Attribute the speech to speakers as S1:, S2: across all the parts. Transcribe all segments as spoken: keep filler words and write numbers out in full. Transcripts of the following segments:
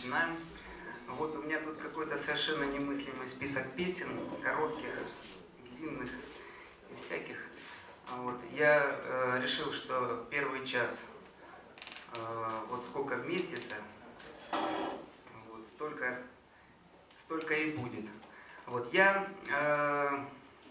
S1: начинаем. Вот у меня тут какой-то совершенно немыслимый список песен, коротких, длинных и всяких. Вот. Я э, решил, что первый час, э, вот сколько вместится, вот, столько, столько и будет. Вот. Я э,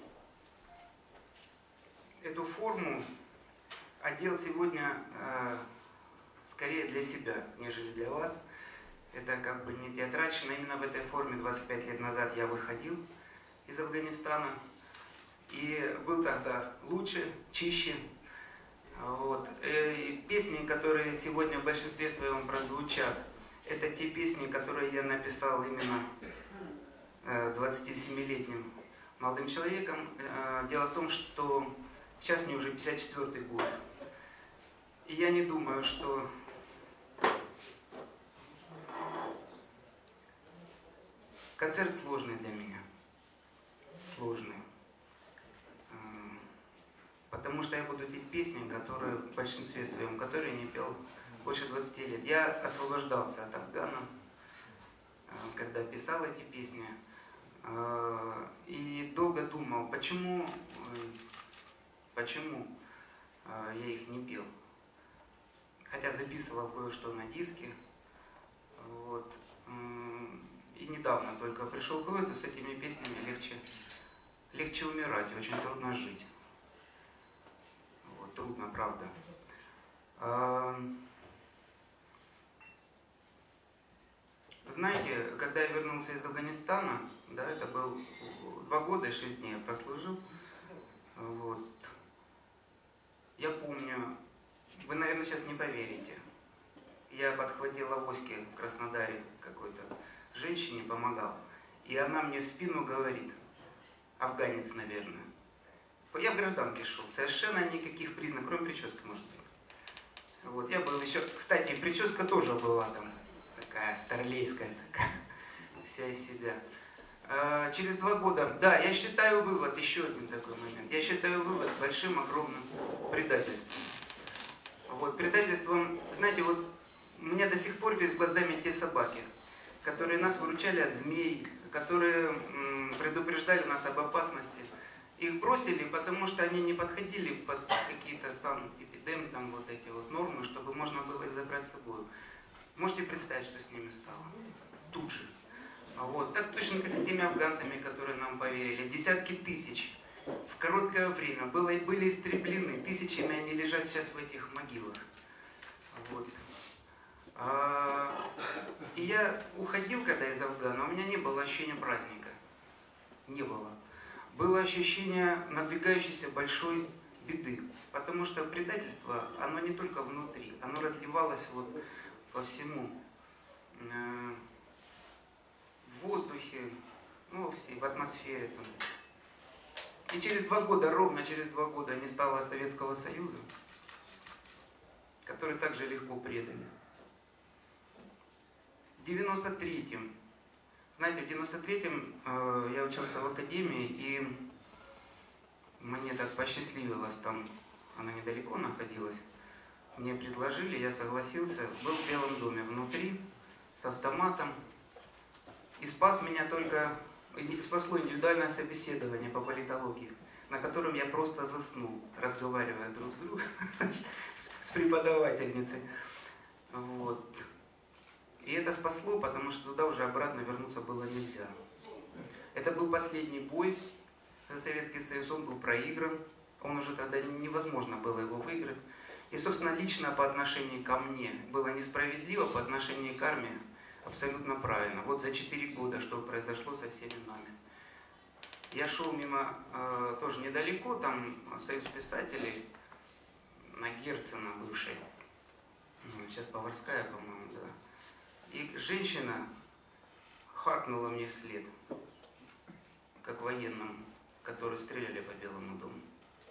S1: эту форму одел сегодня э, скорее для себя, нежели для вас. Это как бы не театральщина. Именно в этой форме двадцать пять лет назад я выходил из Афганистана. И был тогда лучше, чище. Вот. И песни, которые сегодня в большинстве своем прозвучат, это те песни, которые я написал именно двадцатисемилетним молодым человеком. Дело в том, что сейчас мне уже пятьдесят четвёртый год. И я не думаю, что концерт сложный для меня. Сложный. Потому что я буду петь песни, которые в большинстве своем, которые не пел больше двадцати лет. Я освобождался от Афгана, когда писал эти песни. И долго думал, почему, почему я их не пел. Хотя записывал кое-что на диске. Вот. И недавно только пришел к выводу, с этими песнями легче, легче умирать, очень трудно жить. Вот, трудно, правда. Знаете, когда я вернулся из Афганистана, да, это был два года и шесть дней я прослужил. Вот. Я помню, вы, наверное, сейчас не поверите. Я подхватил авоськи в Краснодаре какой-то женщине, помогал. И она мне в спину говорит, афганец, наверное. Я в гражданке шел, совершенно никаких признаков, кроме прически, может быть. Вот, я был еще, кстати, прическа тоже была там, такая старлейская, такая, вся из себя. А, через два года, да, я считаю вывод, еще один такой момент, я считаю вывод большим, огромным предательством. Вот, предательством, знаете, вот у меня до сих пор перед глазами те собаки, которые нас выручали от змей, которые м, предупреждали нас об опасности. Их бросили, потому что они не подходили под какие-то санэпидем, там вот эти вот нормы, чтобы можно было их забрать с собой. Можете представить, что с ними стало? Тут же. Вот. Так точно, как с теми афганцами, которые нам поверили. Десятки тысяч в короткое время было, были истреблены. Тысячами они лежат сейчас в этих могилах. Вот. И я уходил, когда из Афгана, у меня не было ощущения праздника. Не было. Было ощущение надвигающейся большой беды. Потому что предательство, оно не только внутри, оно разливалось вот по всему. В воздухе, ну, в атмосфере. Там. И через два года, ровно через два года не стало Советского Союза, который также легко предали. В девяносто третьем, знаете, в девяносто третьем э, я учился в академии, и мне так посчастливилось, там она недалеко находилась, мне предложили, я согласился, был в Белом доме внутри, с автоматом, и спас меня только, спасло индивидуальное собеседование по политологии, на котором я просто заснул, разговаривая друг с другом, с преподавательницей. Вот. И это спасло, потому что туда уже обратно вернуться было нельзя. Это был последний бой за Советский Союз, он был проигран, он уже тогда невозможно было его выиграть. И, собственно, лично по отношению ко мне было несправедливо, по отношению к армии абсолютно правильно. Вот за четыре года, что произошло со всеми нами. Я шел мимо, э, тоже недалеко, там Союз писателей, на Герцена бывшей, сейчас Поварская, по-моему, да. И женщина харкнула мне вслед, как военным, которые стреляли по Белому дому.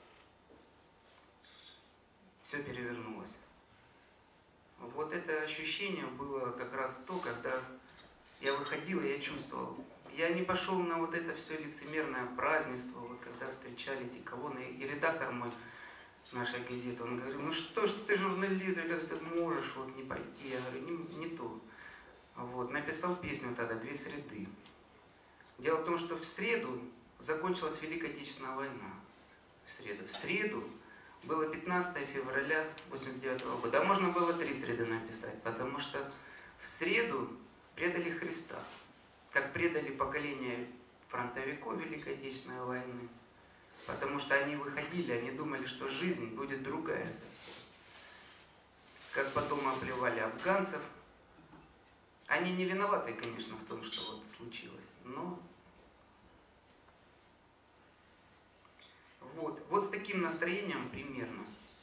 S1: Все перевернулось. Вот это ощущение было как раз то, когда я выходил, и я чувствовал. Я не пошел на вот это все лицемерное празднество, вот когда встречали эти колонны. И редактор мой нашей газеты, он говорил, ну что ж ты журналист, как ты можешь вот не пойти? Я говорю, не, не то. Вот, написал песню тогда «Две среды». Дело в том, что в среду закончилась Великая Отечественная война. В среду. В среду было пятнадцатое февраля восемьдесят девятого года. А можно было три среды написать, потому что в среду предали Христа, как предали поколение фронтовиков Великой Отечественной войны. Потому что они выходили, они думали, что жизнь будет другая совсем. Как потом оплевали афганцев. Они не виноваты, конечно, в том, что вот случилось, но вот, вот с таким настроением примерно.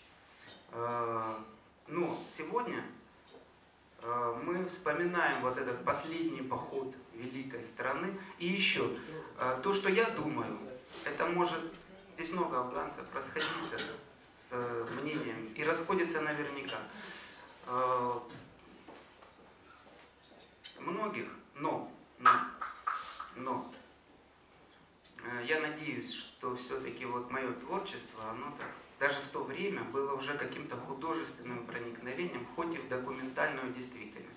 S1: Но сегодня мы вспоминаем вот этот последний поход великой страны. И еще, то, что я думаю, это может, здесь много афганцев, расходиться с мнением, и расходятся наверняка. Многих, но, но, но, я надеюсь, что все-таки вот мое творчество, оно так, даже в то время было уже каким-то художественным проникновением, хоть и в документальную действительность.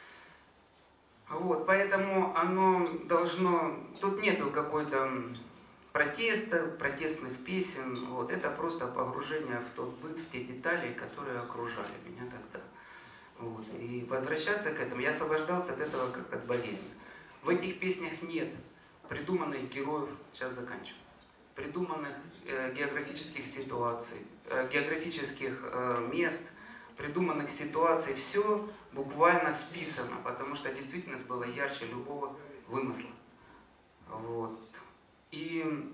S1: Вот, поэтому оно должно, тут нету какой-то протеста, протестных песен, вот, это просто погружение в тот быт, в те детали, которые окружали меня тогда. Вот. И возвращаться к этому, я освобождался от этого как от болезни. В этих песнях нет придуманных героев, сейчас заканчиваю, придуманных э, географических ситуаций, э, географических э, мест, придуманных ситуаций. Все буквально списано, потому что действительность была ярче любого вымысла. Вот. И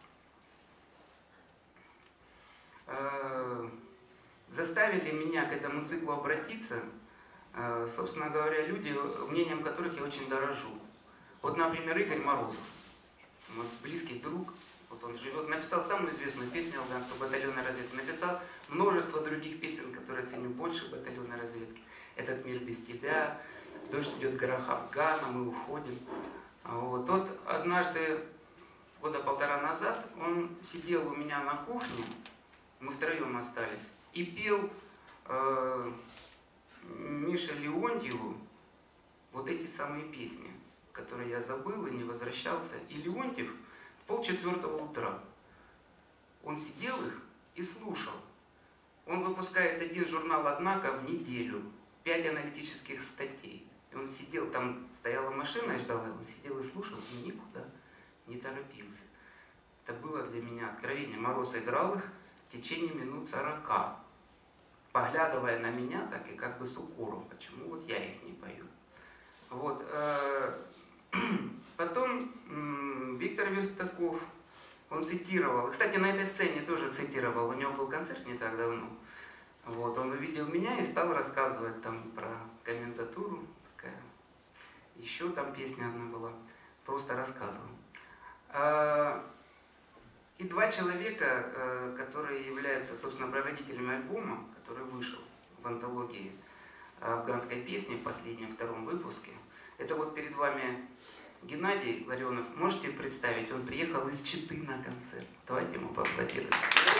S1: э, заставили меня к этому циклу обратиться, собственно говоря, люди, мнением которых я очень дорожу. Вот, например, Игорь Морозов, мой близкий друг, вот он живет, написал самую известную песню афганского батальона разведки, написал множество других песен, которые ценю больше батальона разведки. «Этот мир без тебя», «Дождь идет в горах Афгана», «Мы уходим». Вот. Тот однажды, года полтора назад, он сидел у меня на кухне, мы втроем остались, и пел э, Мише Леонтьеву вот эти самые песни, которые я забыл и не возвращался. И Леонтьев в полчетвертого утра, он сидел их и слушал. Он выпускает один журнал «Однако» в неделю, пять аналитических статей. И он сидел, там стояла машина и ждал, он сидел и слушал, и никуда не торопился. Это было для меня откровение. Мороз играл их в течение минут сорока, поглядывая на меня так и как бы с укором, почему вот я их не пою. Вот. Потом Виктор Верстаков, он цитировал, кстати, на этой сцене тоже цитировал, у него был концерт не так давно. Вот, он увидел меня и стал рассказывать там про комендатуру, такая, еще там песня одна была, просто рассказывал. И два человека, которые являются, собственно, прародителями альбома, который вышел в антологии афганской песни в последнем, втором выпуске. Это вот перед вами Геннадий Ларионов. Можете представить, он приехал из Читы на концерт. Давайте ему поаплодируем.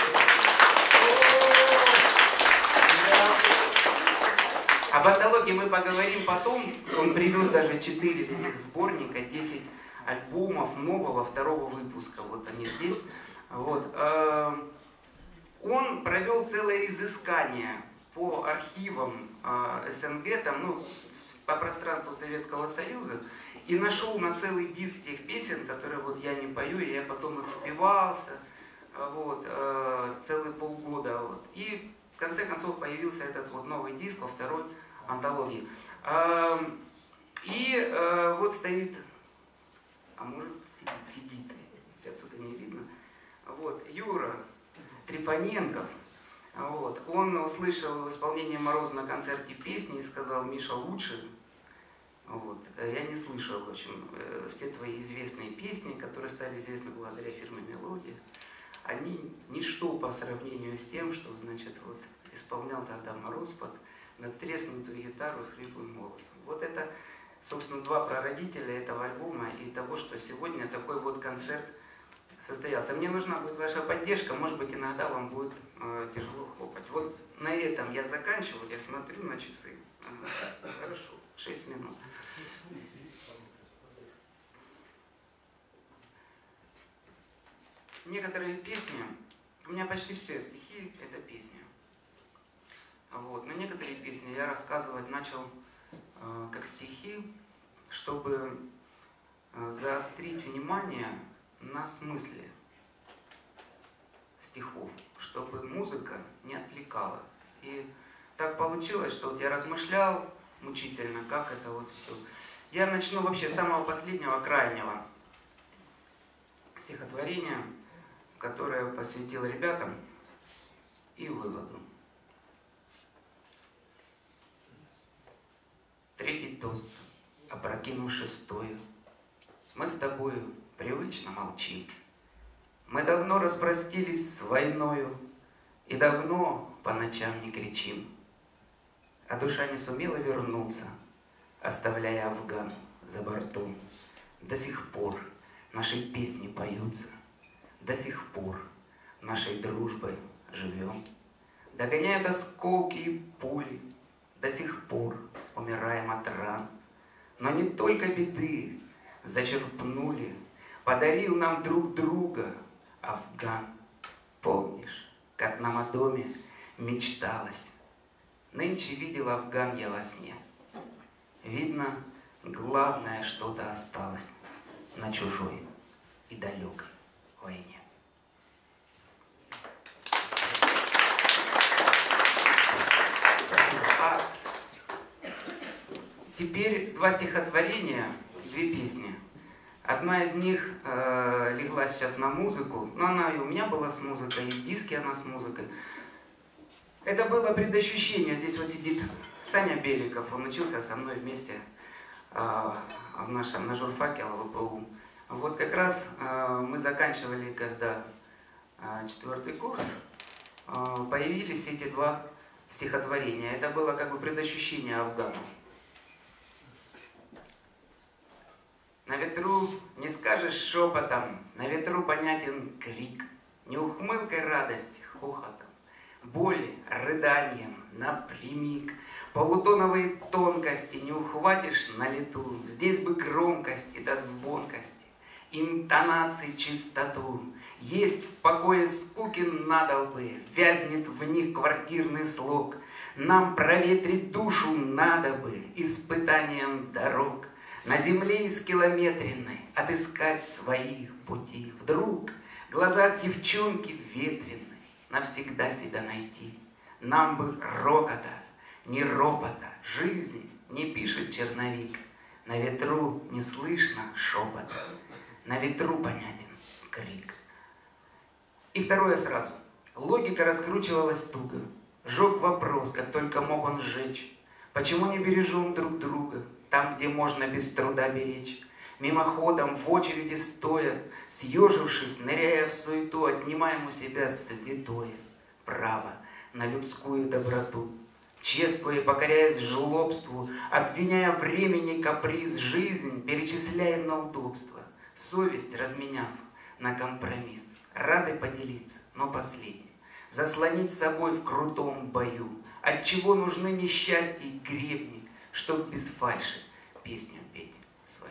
S1: Об антологии мы поговорим потом. Он привез даже четыре этих сборника, десять альбомов нового второго выпуска. Вот они здесь. Вот. Он провел целое изыскание по архивам СНГ, там, ну, по пространству Советского Союза, и нашел на целый диск тех песен, которые вот я не пою, и я потом их впивался, вот, целые полгода. Вот. И в конце концов появился этот вот новый диск во второй антологии. И вот стоит, а может сидит, сидит, отсюда не видно, вот, Юра Трифоненков. Вот. Он услышал в исполнении Мороза на концерте песни и сказал: «Миша, лучше». Вот. Я не слышал, в общем, все твои известные песни, которые стали известны благодаря фирме «Мелодия», они ничто по сравнению с тем, что, значит, вот, исполнял тогда Мороз под надтреснутую гитару хриплым голосом. Вот это, собственно, два прародителя этого альбома и того, что сегодня такой вот концерт состоялся. Мне нужна будет ваша поддержка, может быть, иногда вам будет э, тяжело хлопать. Вот на этом я заканчиваю, я смотрю на часы. Ага, хорошо. шесть минут. Некоторые песни, у меня почти все стихи — это песни. Вот. Но некоторые песни я рассказывать начал э, как стихи, чтобы э, заострить внимание на смысле стихов, чтобы музыка не отвлекала. И так получилось, что вот я размышлял мучительно, как это вот все. Я начну вообще с самого последнего, крайнего стихотворения, которое я посвятил ребятам и выводу. Третий тост, опрокинув шестое. Мы с тобою привычно молчим. Мы давно распростились с войною и давно по ночам не кричим. А душа не сумела вернуться, оставляя Афган за бортом. До сих пор наши песни поются, до сих пор нашей дружбой живем. Догоняют осколки и пули, до сих пор умираем от ран. Но не только беды зачерпнули, подарил нам друг друга Афган. Помнишь, как нам о доме мечталось? Нынче видел Афган я во сне. Видно, главное что-то осталось на чужой и далекой войне. Спасибо. А теперь два стихотворения, две песни. Одна из них э, легла сейчас на музыку, но она и у меня была с музыкой, и в диске она с музыкой. Это было предощущение. Здесь вот сидит Саня Беликов, он учился со мной вместе э, в нашем, на журфаке ЛВПУ. Вот как раз э, мы заканчивали, когда э, четвертый курс, э, появились эти два стихотворения. Это было как бы предощущение Афгана. На ветру не скажешь шепотом, на ветру понятен крик, не ухмылкой радость, хохотом, боль рыданием напрямик. Полутоновые тонкости не ухватишь на лету, здесь бы громкости до звонкости, интонаций чистоту. Есть в покое скуки надолбы, вязнет в них квартирный слог. Нам проветрить душу надо бы испытанием дорог. На земле искилометренной отыскать свои пути. Вдруг в глазах девчонки ветреной навсегда себя найти. Нам бы рокота, не ропота, жизнь не пишет черновик. На ветру не слышно шепота, на ветру понятен крик. И второе сразу. Логика раскручивалась туго. Жег вопрос, как только мог он сжечь. Почему не бережем друг друга там, где можно без труда беречь? Мимоходом, в очереди стоя, съежившись, ныряя в суету, отнимаем у себя святое право на людскую доброту. Чествуя, покоряясь жлобству, обвиняя времени каприз, жизнь перечисляем на удобство, совесть разменяв на компромисс. Рады поделиться, но последнее. Заслонить собой в крутом бою, отчего нужны несчастья и гребни, чтоб без фальши песню петь свою.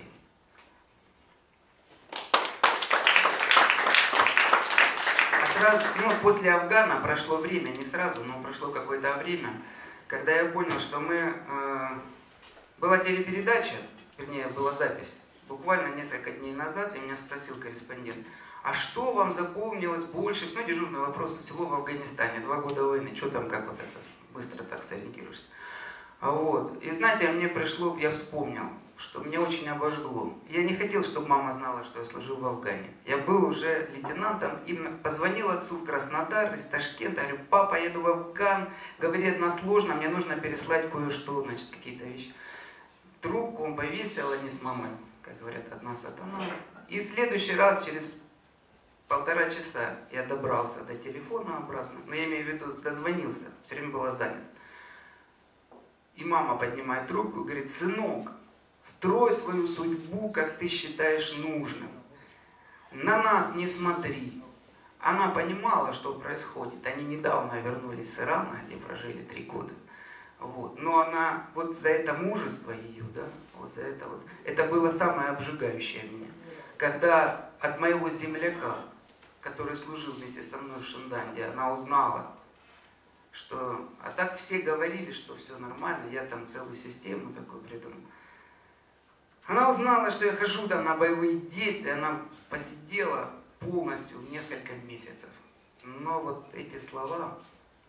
S1: А сразу, ну, после Афгана прошло время, не сразу, но прошло какое-то время, когда я понял, что мы... Э, была телепередача, вернее, была запись, буквально несколько дней назад, и меня спросил корреспондент, а что вам запомнилось больше, ну, дежурный вопрос, всего в Афганистане, два года войны, что там, как вот это, быстро так сориентируешься. Вот. И знаете, мне пришло, я вспомнил, что мне очень обожгло. Я не хотел, чтобы мама знала, что я служил в Афгане. Я был уже лейтенантом, и позвонил отцу в Краснодар из Ташкента, говорю, папа, еду в Афган, говорит, одна сложно, мне нужно переслать кое-что, значит, какие-то вещи. Трубку он повесил, они с мамой, как говорят, одна сатана. И в следующий раз, через полтора часа, я добрался до телефона обратно, но я имею в виду, дозвонился, все время была занята. И мама поднимает трубку и говорит, сынок, строй свою судьбу, как ты считаешь нужным. На нас не смотри. Она понимала, что происходит. Они недавно вернулись с Ирана, где прожили три года. Вот. Но она, вот за это мужество ее, да, вот за это вот, это было самое обжигающее меня. Когда от моего земляка, который служил вместе со мной в Шинданде, она узнала, что... А так все говорили, что все нормально, я там целую систему такую придумал. Она узнала, что я хожу там на боевые действия, она посидела полностью несколько месяцев. Но вот эти слова...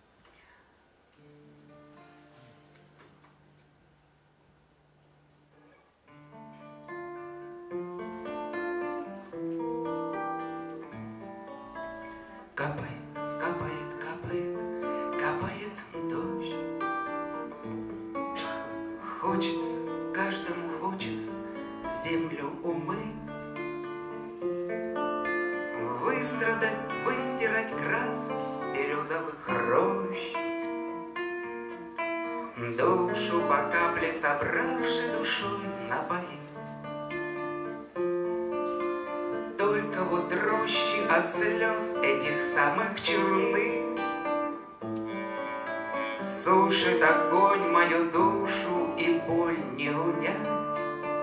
S1: Капает, капает, капает, капает дождь. Хочется, каждому хочется землю умыть, выстрадать, выстирать краски березовых рощ, душу по капле собравши душой напоить. Только вот рощи от слез этих самых черных сушит огонь мою душу, и боль не унять.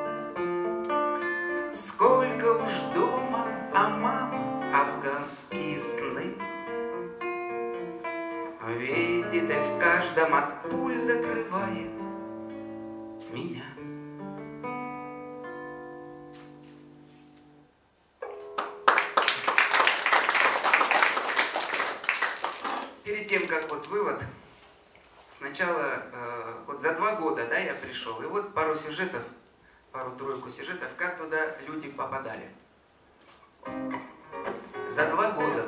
S1: Сколько уж дома, а мама афганские сны видит и в каждом от пуль закрывает меня. Перед тем, как вот вывод, сначала, э, вот за два года, да, я пришел, и вот пару сюжетов, пару-тройку сюжетов, как туда люди попадали. За два года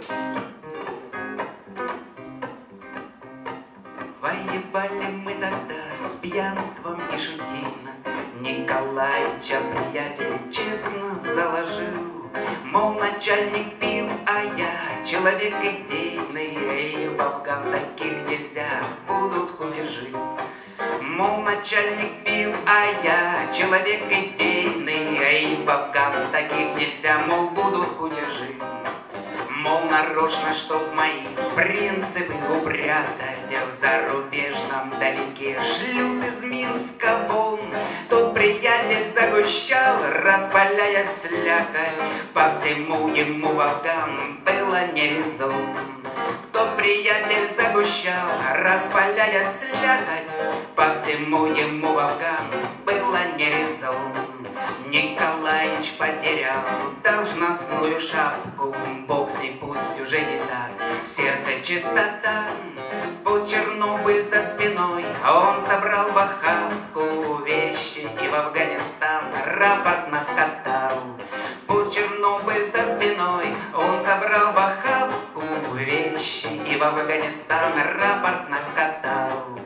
S1: воевали мы тогда с пьянством и шутейно. Николаича приятель честно заложил, мол, начальник пил, а я человек идейный, и в Афган таких нельзя, будут кутежи. Мол, начальник пил, а я человек идейный, и в Афган таких нельзя, мол, будут кутежи. Мол, нарочно, чтоб мои принципы упрятать в зарубежном далеке, шлют из Минска вон. Тот приятель загущал, распаляя слякоть, по всему ему в Афган было не резон. Тот приятель загущал, распаляя слякоть, по всему ему в Афган было не резон. Николаич потерял должностную шапку, бог с ней, пусть уже не так, в сердце чистота. Пусть Чернобыль за спиной, он собрал в охапку вещи и в Афганистан рапорт накатал. Пусть Чернобыль за спиной, он собрал в охапку вещи и в Афганистан рапорт накатал.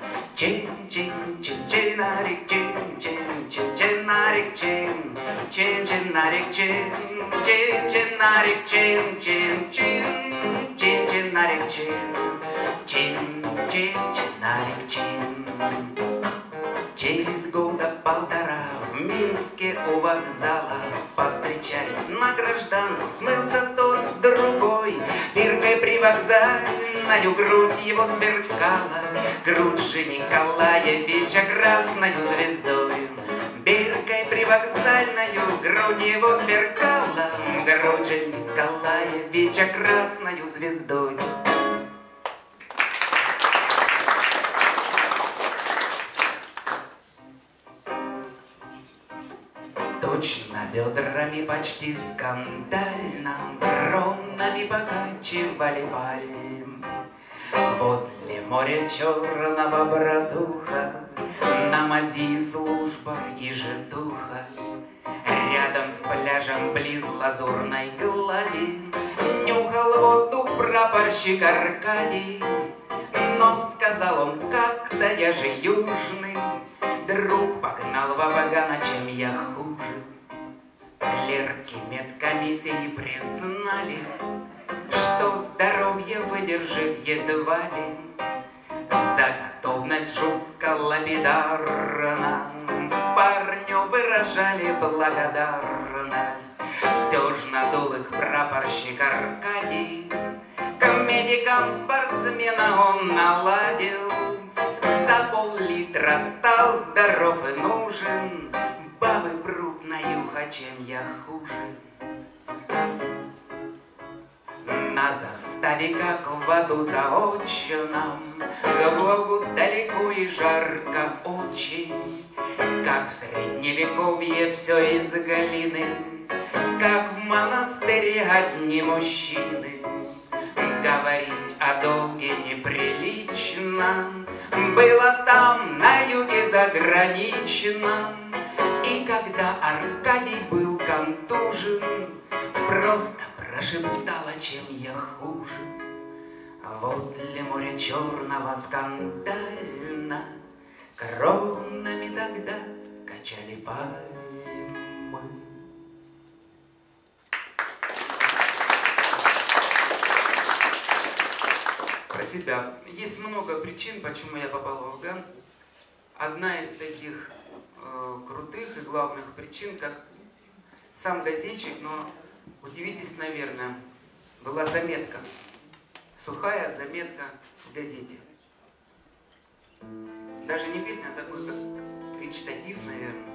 S1: Чин-чин-чин-чинарик, чин-чин-чин-чинарик, чин, чин-чинарик, чин, чин-чинарик, чин-чин-чин, чин-чинарик, чин, чин-чин-чинарик, чин. Через года полтора в Минске у вокзала повстречались на гражданку, смылся тот другой. Биркой привокзальною грудь его сверкала, грудь же Николаевича красною звездой. Биркой привокзальною грудь его сверкала, грудь же Николаевича красною звездой. Точно бедрами почти скандально, кронами покачивали пальмы. Возле моря черного братуха, на мази служба и житуха. Рядом с пляжем близ лазурной глади нюхал воздух прапорщик Аркадий. Но сказал он как-то: я же южный, друг погнал в Афган, чем я хуже. Клерки медкомиссии признали, что здоровье выдержит едва ли. За готовность жутко лапидарно парню выражали благодарность. Все ж надул их прапорщик Аркадий, к медикам спортсмена он наладил. за пол-литра стал здоров и нужен. Бабы прут на юха, чем я хуже. На заставе, как в аду заочном, к Богу далеко и жарко очень, как в средневековье все из глины, как в монастыре одни мужчины. Говорить о долге неприлично было там, на юге заграничном. И когда Аркадий был контужен, просто прошептала, чем я хуже. Возле моря черного скандально кронами тогда качали пальмы. Про себя. Есть много причин, почему я попал в Афган. Одна из таких э, крутых и главных причин, как сам газетчик, но удивитесь, наверное, была заметка. Сухая заметка в газете. Даже не песня, а такой, как речитатив, наверное.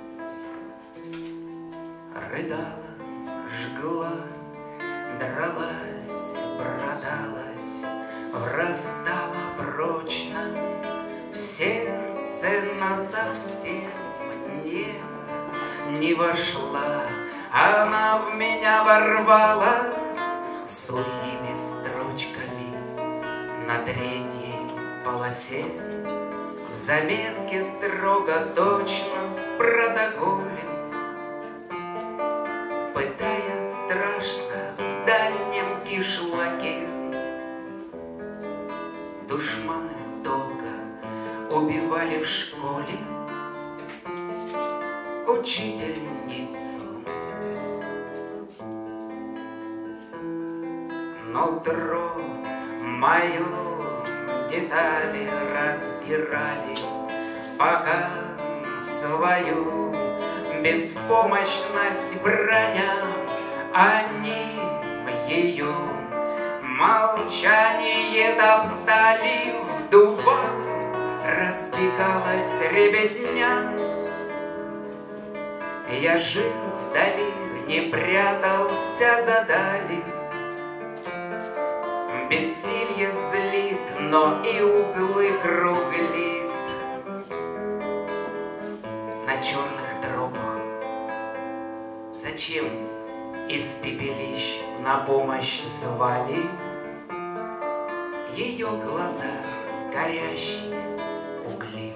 S1: Рыдала, жгла, дралась, браталась, врастала прочно в сердце насовсем. Нет, не вошла, она в меня ворвалась сухими строчками на третьей полосе. В заметке строго точно в протоколе, пытая страшно в дальнем кишлаке. Душманы долго убивали в школе учительницу. Нутро мою детали раздирали, пока свою беспомощность броня. Они ее молчание топтали, в дувах разбегалась ребятня. Я жил вдали, не прятался за дали. Бессилье злит, но и углы круглит. На черных тропах зачем из пепелищ на помощь звали? Ее глаза горящие угли.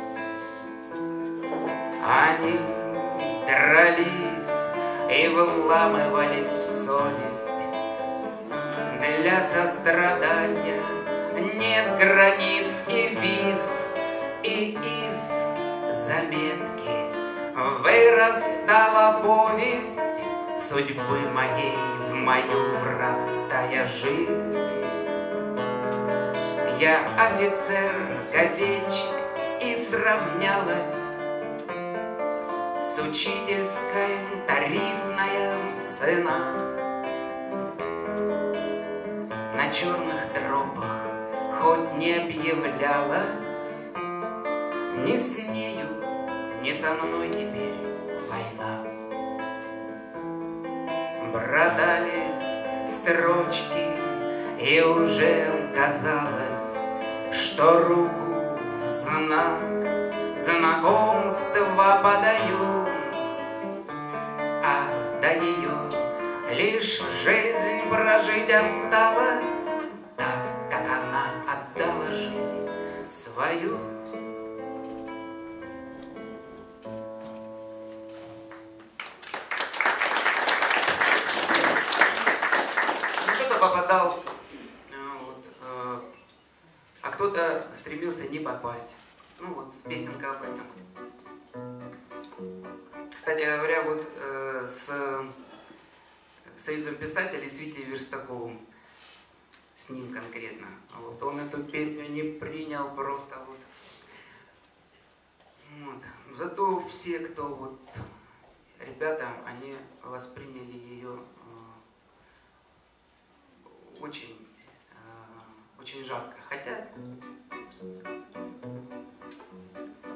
S1: Они дрались и вламывались в совесть. Для сострадания нет границ и виз, и из заметки вырастала повесть судьбы моей в мою врастая жизнь. Я офицер, газетчик, и сравнялась с учительской тарифная цена. На черных тропах хоть не объявлялась, ни с нею, ни со мной теперь война. Братались строчки, и уже казалось, что руку в знак знакомства подаю, а до нее лишь жизнь прожить осталось, так, как она отдала жизнь свою. Кто-то попадал, вот, э, а кто-то стремился не попасть. Ну вот, песенка об этом. Кстати говоря, вот э, с Союзом писателей, с Витей Верстаковым, с ним конкретно. Вот, он эту песню не принял просто вот. Вот. Зато все, кто вот, ребята, они восприняли ее э, очень, э, очень жарко. Хотя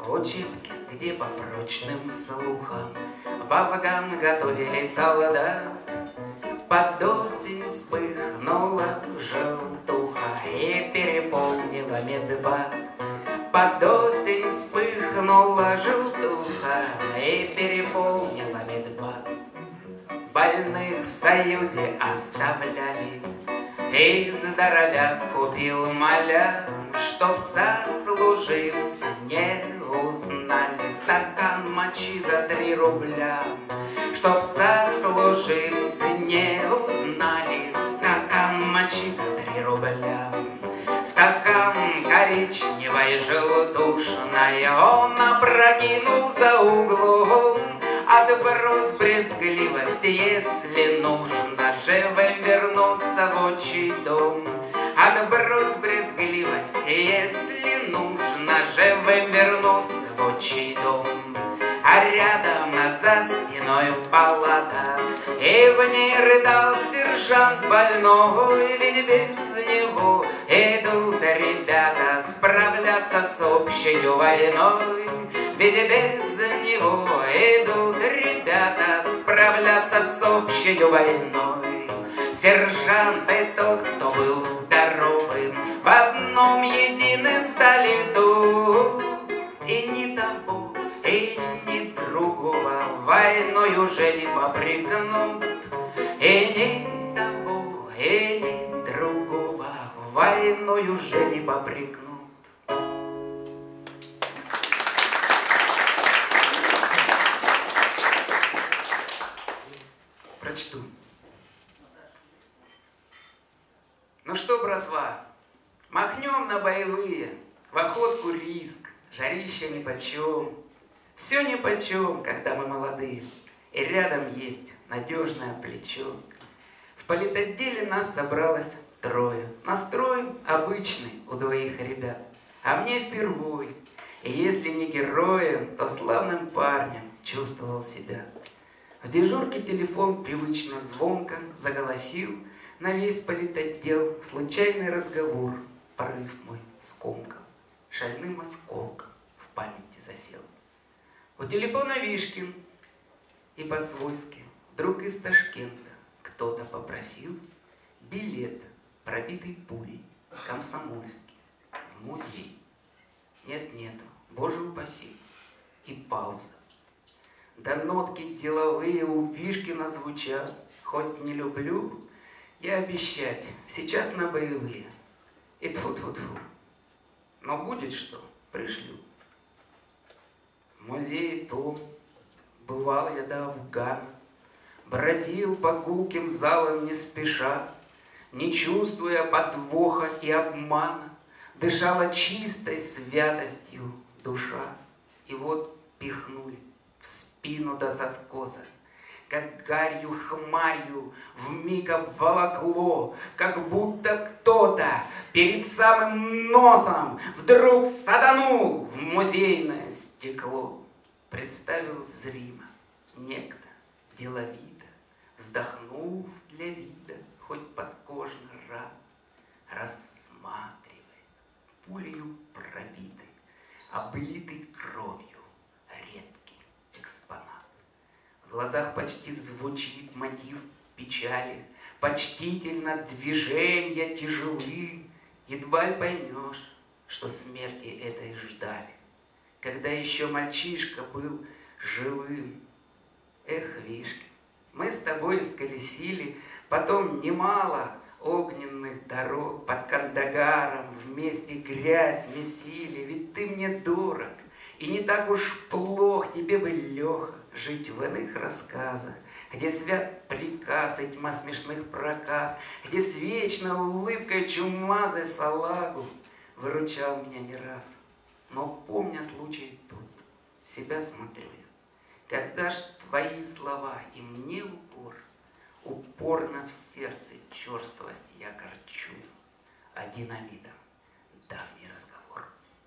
S1: учебки, где по прочным слухам в Афган готовили солдат. Под осень вспыхнула желтуха и переполнила медбат. Под осень вспыхнула желтуха и переполнила медбат. Больных в Союзе оставляли, и здоровяк купил маля, чтоб сослуживцы не узнали стакан мочи за три рубля. Чтоб сослуживцы не узнали стакан мочи за три рубля. Стакан коричневой желтушной он опрокинул за углом. Отбрось брезгливость, если нужно живым вернуться в отчий дом. Отбрось брезгливость, если нужно живым вернуться в отчий дом. А рядом за стеной палата, и в ней рыдал сержант больной. Ведь без него идут ребята справляться с общей войной. Ведь без него идут ребята справляться с общей войной. Сержант и тот, кто был здоровым, в одном едины стали дух. И ни того, и ни другого войной уже не попрекнут. И ни того, и ни другого войной уже не попрекнут. Прочту. Ну что, братва, махнем на боевые, в охотку риск, жарища нипочем. Все нипочем, когда мы молодые, и рядом есть надежное плечо. В политотделе нас собралось трое. Настрой обычный у двоих ребят, а мне впервой. И если не героем, то славным парнем чувствовал себя. В дежурке телефон привычно звонко заголосил на весь политотдел. Случайный разговор, порыв мой скомкал, шальным осколком в памяти засел. У телефона Вишкин, и по-свойски вдруг из Ташкента кто-то попросил билет, пробитый пулей, комсомольский, в музей. Нет-нету, боже упаси, и пауза. Да нотки деловые у Вишкина звучат. Хоть не люблю я обещать, сейчас на боевые. И тьфу-тьфу-тьфу. Но будет что, пришлю. В музее том бывал я до Афгана, бродил по гулким залам не спеша, не чувствуя подвоха и обмана, дышала чистой святостью душа. И вот пихнули в спину до заткоса, как гарью хмарью вмиг обволокло, как будто кто-то перед самым носом вдруг саданул в музейное стекло. Представил зримо некто деловито, вздохнув для вида, хоть подкожно ран, рассматривает пулею пробитый, облитый кровью редкий экспонат. В глазах почти звучит мотив печали, почтительно движения тяжелы. Едва ли поймешь, что смерти этой ждали, когда еще мальчишка был живым. Эх, Вишка, мы с тобой исколесили потом немало огненных дорог, под Кандагаром вместе грязь месили. Ведь ты мне дорог, и не так уж плох, тебе бы легко жить в иных рассказах, где свят приказ и тьма смешных проказ, где с вечной улыбкой чумазый салагу выручал меня не раз. Но помня случай тут, себя смотрю я, когда ж твои слова и мне упор, упорно в сердце черствость я корчу, а динамитом давний разговор.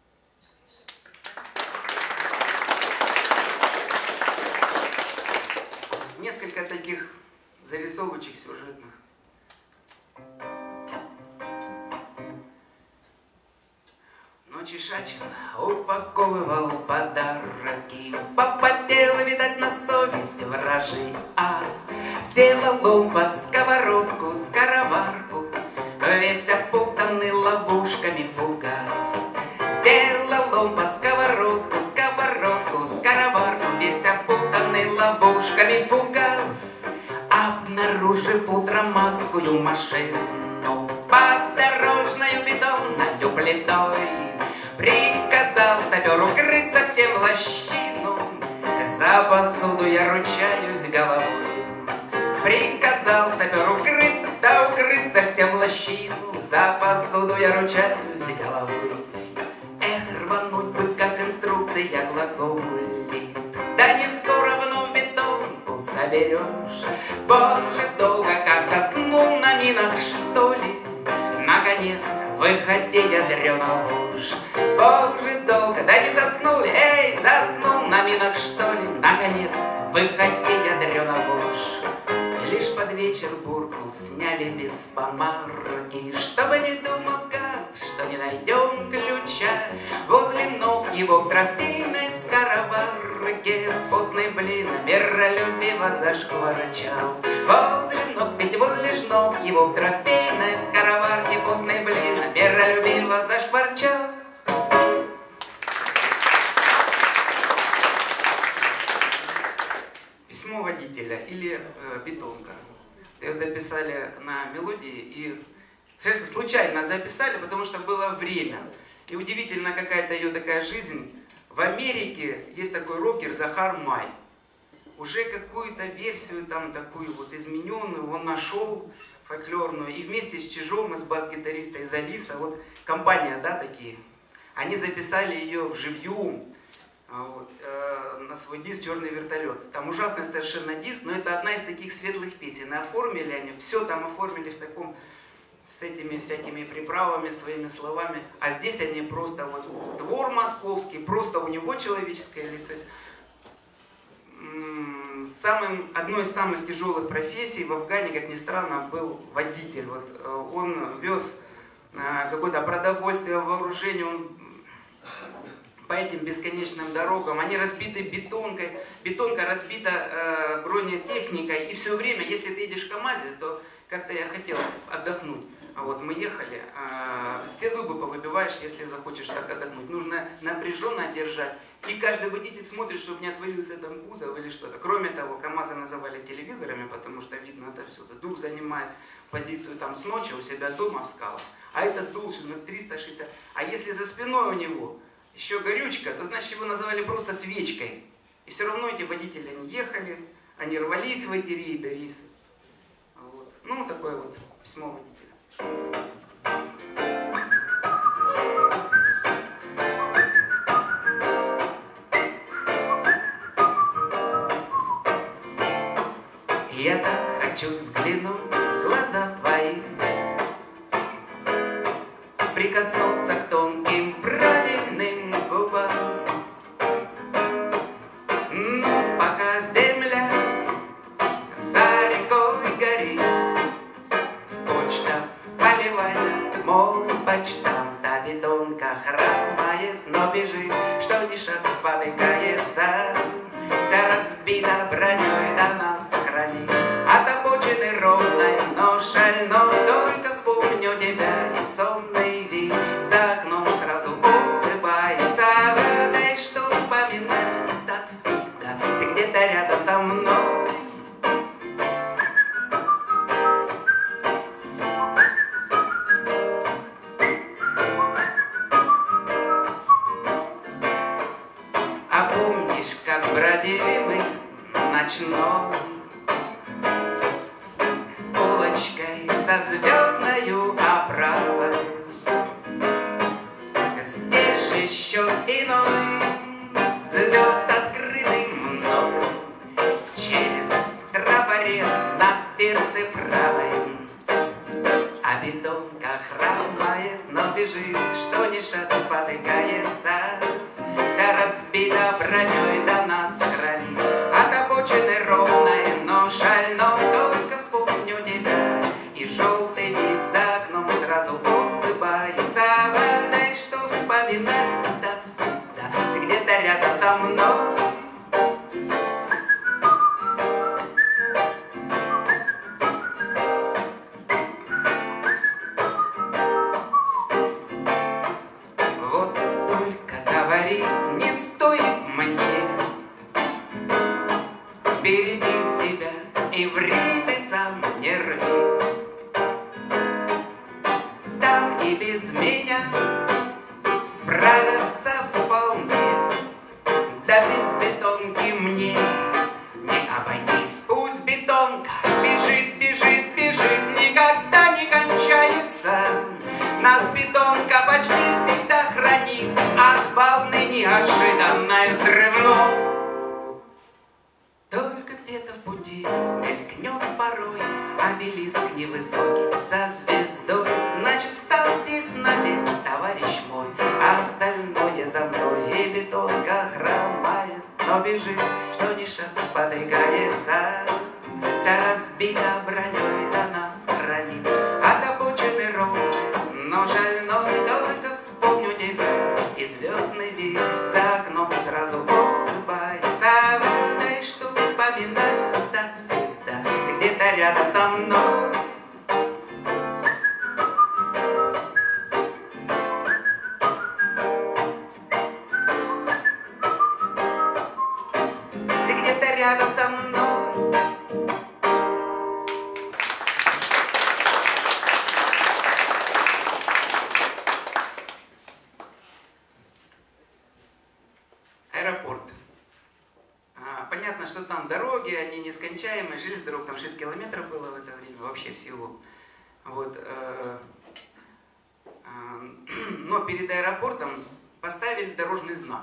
S1: Несколько таких зарисовочек сюжетных. Но Ночи Шачин упаковывал подарки, попотел, видать, на совесть вражий ас. Сделал он под сковородку скороварку, весь опутанный ловушками фугас. Сделал он под сковородку сковородку скороварку, весь опутанный ловушками фугас. Обнаружив утром адскую машину под дорожною бетонною плитой, приказал сапер укрыться всем в лощину. За посуду я ручаюсь головой. Приказал сапер укрыться, да укрыться всем в лощину. За посуду я ручаюсь головой. Эх, рвануть бы, как инструкция глаголит, да не скоро вновь бетонку соберешь. Боже, долго как заснул на минах, что ли? Наконец-то выходи, ядрёна ложь. Боже, долго, да не заснул, эй, заснул на минах, что ли? Наконец-то выходи, ядрёна ложь. Лишь под вечер буркнул, сняли без помарки, чтобы не думал гад, что не найдем ключа. Возле ног его в трофейной скороварке постный блин миролюбиво зашкварчал. Возле ног, ведь возле ж ног его в трофейной скороварке постный блин миролюбиво зашкварчал. Письмо водителя или э, бетонка. Ее записали на мелодии и случайно записали, потому что было время. И удивительно какая-то ее такая жизнь. В Америке есть такой рокер Захар Май. Уже какую-то версию там такую вот измененную он нашел, фольклорную. И вместе с Чижом, и с бас-гитаристой из Алиса, вот компания, да, такие, они записали ее вживую. Вот, э, на свой диск «Черный вертолет». Там ужасный совершенно диск, но это одна из таких светлых песен. И оформили они, все там оформили в таком, с этими всякими приправами, своими словами. А здесь они просто вот двор московский, просто у него человеческое лицо. Самым, одной из самых тяжелых профессий в Афгане, как ни странно, был водитель. Вот, он вез э, какое-то продовольствие, вооружение, он по этим бесконечным дорогам, они разбиты бетонкой, бетонка разбита э, бронетехникой, и все время, если ты едешь в КамАЗе, то как-то я хотел отдохнуть. А вот мы ехали, э, все зубы повыбиваешь, если захочешь так отдохнуть. Нужно напряженно держать, и каждый водитель смотрит, чтобы не отвалился там кузов или что-то. Кроме того, КамАЗы называли телевизорами, потому что видно отовсюду. Дух занимает позицию там с ночи у себя дома в скалах, а этот должен на триста шестьдесят. А если за спиной у него еще горючка, то значит его называли просто свечкой. И все равно эти водители, они ехали, они рвались в эти рейды, рейсы. Вот. Ну, такое вот письмо водителя. Я так хочу взглянуть в глаза твои, прикоснуться к тонким правильным губам. Но пока земля за рекой горит, почта поливает мой почтамт, а бетонка хромает, но бежит, что ни шаг спотыкается. Вся разбита броней, да нас сохрани от обочины ровной, но шальной. Только вспомню тебя и сонный вид за окном сразу улыбается. Да и что вспоминать, и так всегда ты где-то рядом со мной. А помнишь, как бродили мы ночной улочкой со звездною оправой? Здесь же еще иной звезд открытый мной, через трафарет на перце правой. А бетонка хромает, но бежит, что ни шаг спотыкается. Вся разбита броней, да нас сохрани от обочины ровной, но шальной. Только вспомню тебя, и желтый вид за окном сразу улыбается. Да и что вспоминать. ври, ты сам не рвись. Там и без меня справятся вполне, да без бетонки мне не обойтись. Пусть бетонка бежит, бежит, бежит, никогда не кончается. Нас бетонка почти всегда хранит от волны неожиданной взрывной. Только где-то в пути мелькнет порой обелиск невысокий со звездой. Значит, встал здесь навек товарищ мой, а остальное за мной. И бетонка хромает, но бежит, что ни шаг спотыкается. Вся разбита броней до нас хранит от обочины ровной, но шальной. Только вспомню тебя, и звездный вид за окном сразу улыбается. Да и что вспоминать так всегда, ты где-то рядом со мной. Ты где-то рядом со мной. Аэропорт. А, понятно, что там дороги, они нескончаемые, железных дорог там шесть километров было в это время, вообще всего. Вот, э, э, но перед аэропортом поставили дорожный знак.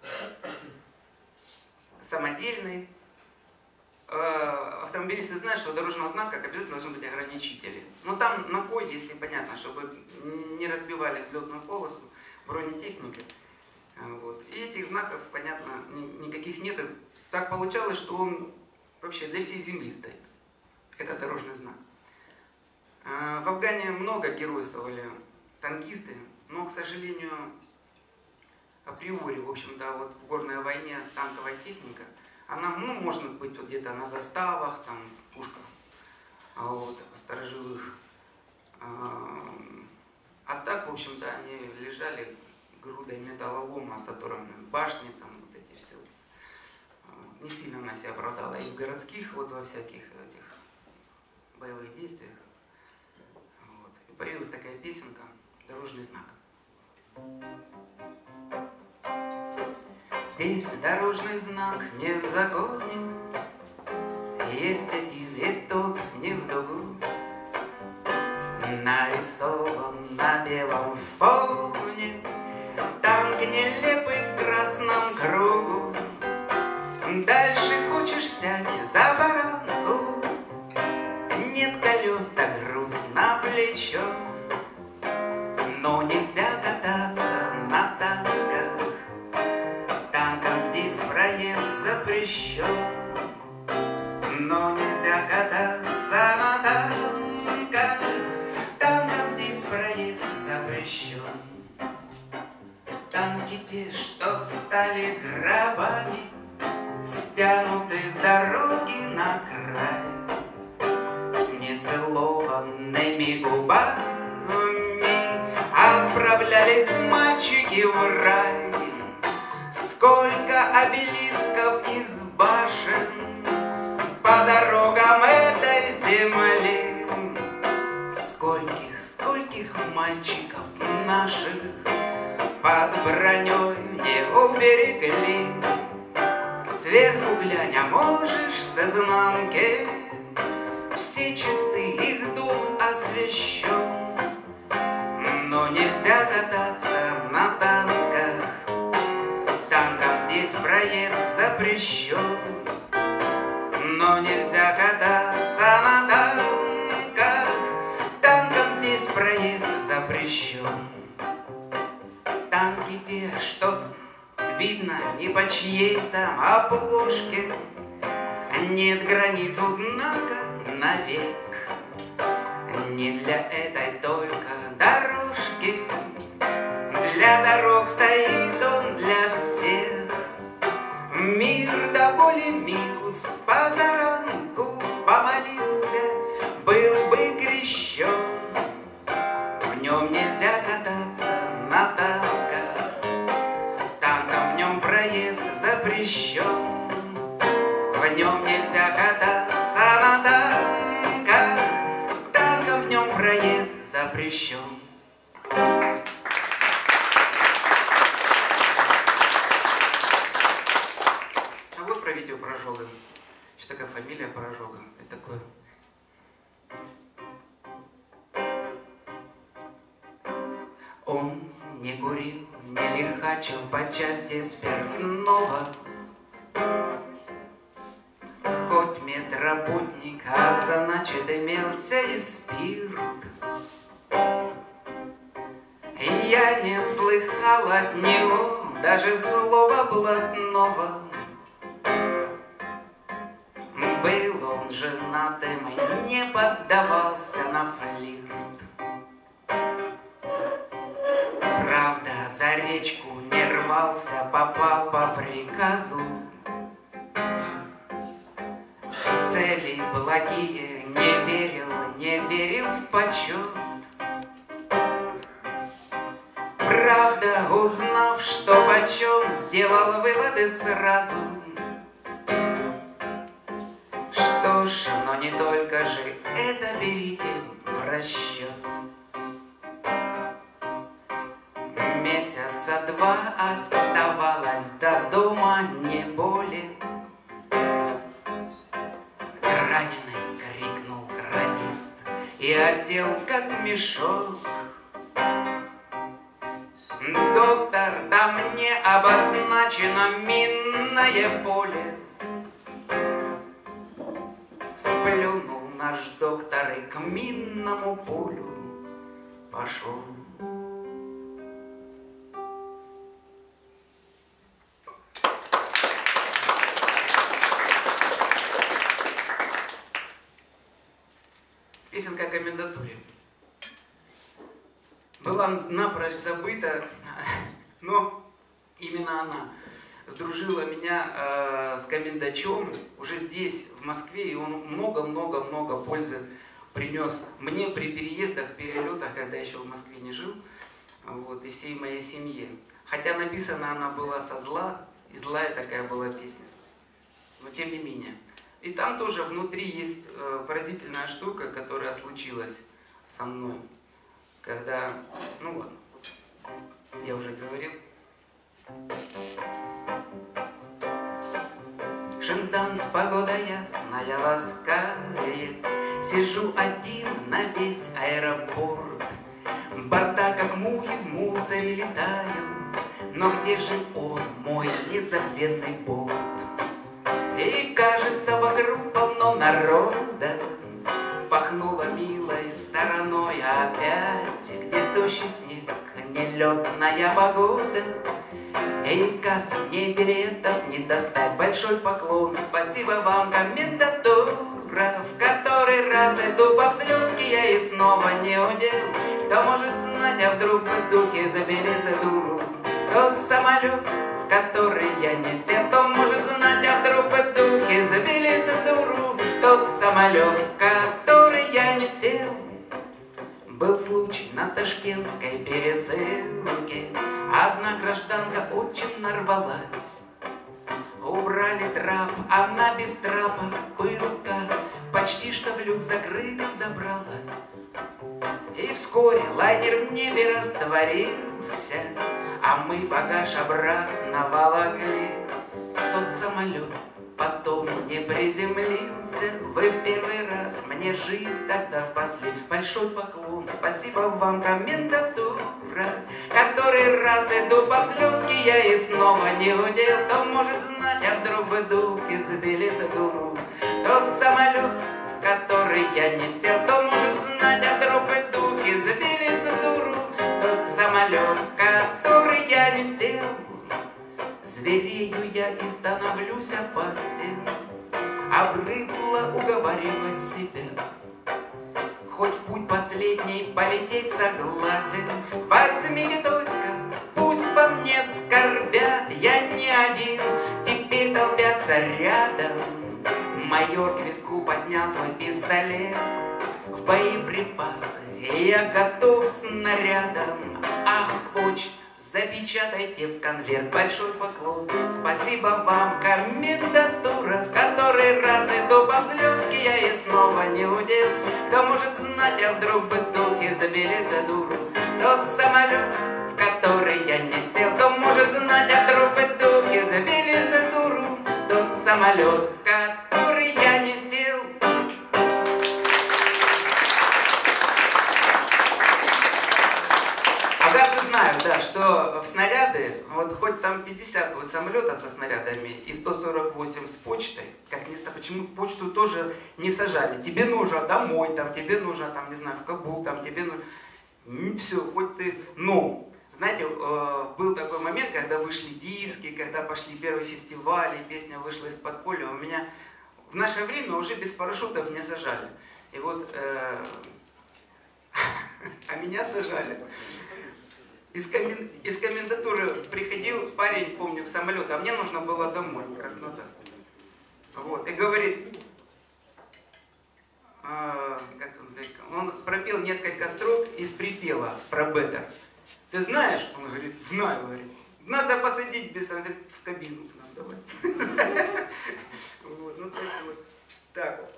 S1: Самодельный. Э, автомобилисты знают, что у дорожного знака обязательно должны быть ограничители. Но там на кой, если понятно, чтобы не разбивали взлетную полосу, бронетехника. Вот. И этих знаков, понятно, ни, никаких нет. Так получалось, что он вообще для всей земли стоит. Это дорожный знак. В Афгане много геройствовали танкисты, но, к сожалению, априори, в общем-то, вот в горной войне танковая техника, она, ну, может быть, вот где-то на заставах, там, пушках, вот, сторожевых. А так, в общем-то, они лежали грудой металлолома с оторванными башни, там вот эти все. Не сильно она себя оправдала и в городских, вот во всяких этих боевых действиях. Вот. И появилась такая песенка «Дорожный знак». Здесь дорожный знак не в законе, есть один и тот не в дугу. Нарисован на белом фоне танк нелепый в красном кругу. Дальше хочешь сядь за баранку, нет колес, так груз на плечо. Но нельзя кататься на танках, танкам здесь проезд запрещен. Но нельзя кататься на танках, танкам здесь проезд запрещен. Танки те, что стали гробами, стянуты с дороги на край, с нецелованными губами отправлялись мальчики в рай. Сколько обелисков из башен по дорогам этой земли, скольких, скольких мальчиков наших под броней не уберегли. Сверху глянь, а можешь с изнанки, все чисты, их дом освещен. Но нельзя кататься на танках, танкам здесь проезд запрещен. Но нельзя кататься на танках, танкам здесь проезд запрещен. Танки те, что видно не по чьей там обложке, нет границ у знака навек. Не для этой только дорожки, для дорог стоит он для всех. Мир до боли мил, с позаранку помолился, был бы крещен. В нем нельзя кататься на танках, танкам в нем проезд запрещен. В нем нельзя кататься на танках, запрещен. А вот про видео про Ожога. Еще такая фамилия про Ожога. Это такое. Он не курил, не лихачил по части спиртного. Хоть медработник, а значит имелся и спирт. Я не слыхал от него даже слова блатного. Был он женатым и не поддавался на флирт. Правда, за речку не рвался, попал по приказу. Цели благие не верил, не верил в почет. Правда, узнав, что почем, сделал выводы сразу. Что ж, но не только же это берите в расчет. Месяца два оставалось до дома, не более. Раненый крикнул радист и осел как мешок. Доктор, да мне обозначено минное поле. Сплюнул наш доктор и к минному полю пошел. Песенка о комендатуре. Была напрочь забыта, но именно она сдружила меня э, с комендачом уже здесь, в Москве, и он много-много-много пользы принес мне при переездах, перелетах, когда еще в Москве не жил, вот, и всей моей семье. Хотя написана она была со зла, и злая такая была песня, но тем не менее. И там тоже внутри есть э, поразительная штука, которая случилась со мной, когда, ну ладно, я уже говорил. Шиндант, погода ясная, ласкает. Сижу один на весь аэропорт. Борта, как мухи, в мусоре летают. Но где же он, мой незабвенный борт? И кажется, вокруг полно народа. Пахнуло милой стороной опять, где дождь и снег, нелетная погода. Эй, касса, мне билетов не достать, большой поклон, спасибо вам, комендатура. В который раз иду по взлетке, я и снова не удел. Кто может знать, а вдруг в духе забили за дуру. Тот самолет, в который я не сел, кто может знать, а вдруг в духе забили за дуру. Тот самолет, в который я не сел. Был случай на ташкентской пересылке. Одна гражданка очень нарвалась. Убрали трап, она без трапа, пылка, почти что в люк закрытый забралась. И вскоре лайнер в небе растворился, а мы багаж обратно волокли. Тот самолет потом не приземлился. Вы в первый раз мне жизнь тогда спасли. Большой поклон, спасибо вам, комендатура. Который раз иду по взлетке, я и снова не удел. Кто может знать, а вдруг в духе забили за дуру. Тот самолет, в который я не сел, кто может знать, а вдруг в духе забили за дуру. Тот самолет, в который я не сел. Зверею я и становлюсь опасен. Обрыдло уговаривать себя. Хоть в путь последний полететь согласен. Возьмите только, пусть по мне скорбят. Я не один, теперь толпятся рядом. Майор к виску поднял свой пистолет. В боеприпасы я готов снарядом. Ах, почта, запечатайте в конверт. Большой поклон, спасибо вам, комендатура. В который раз иду по взлетке, я и снова не удел. Кто может знать, а вдруг бы духи забили за дуру тот самолет, в который я не сел. Кто может знать, а вдруг бы духи забили за дуру тот самолет, в который я не сел. Афганцы знают, да, что в снаряды, вот хоть там пятьдесят будет самолетов со снарядами и сто сорок восемь с почтой, как не знаю, почему в почту тоже не сажали. Тебе нужно домой, там, тебе нужно, там, не знаю, в Кабул, там, тебе нужно... Все, хоть ты... Но, знаете, был такой момент, когда вышли диски, когда пошли первые фестивали, песня вышла из подполья. У меня в наше время уже без парашютов не сажали. И вот... Э... А меня сажали. Из, комен... из комендатуры приходил парень, помню, к самолету, а мне нужно было домой, в Краснодар. Вот, и говорит, э, как он говорит, он пропел несколько строк из припева про Беттер. Ты знаешь? Он говорит, знаю, говорит. Надо посадить без, говорит, в кабину к нам давай. Вот, ну то есть вот так вот.